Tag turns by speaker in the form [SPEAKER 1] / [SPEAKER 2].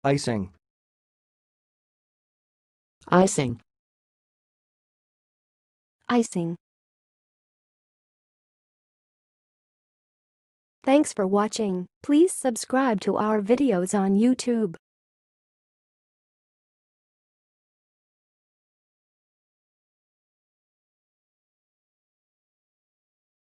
[SPEAKER 1] ising,
[SPEAKER 2] ising,
[SPEAKER 3] ising. Thanks for watching. Please subscribe to our videos on YouTube.